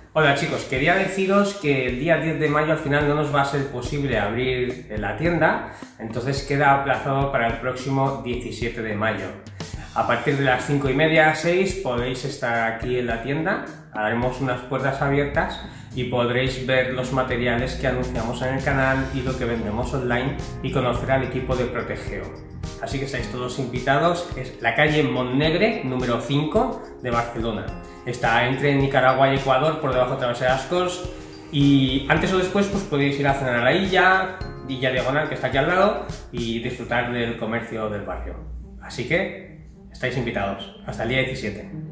Hola chicos, quería deciros que el día 10 de mayo al final no nos va a ser posible abrir la tienda, entonces queda aplazado para el próximo 17 de mayo. A partir de las 5:30, 6 podréis estar aquí en la tienda, haremos unas puertas abiertas y podréis ver los materiales que anunciamos en el canal y lo que vendemos online y conocer al equipo de Protegeo. Así que estáis todos invitados, es la calle Montnegre, número 5 de Barcelona. Está entre Nicaragua y Ecuador, por debajo de Travesera Ascos, y antes o después pues podéis ir a cenar a la Illa Diagonal, que está aquí al lado, y disfrutar del comercio del barrio. Así que estáis invitados, hasta el día 17.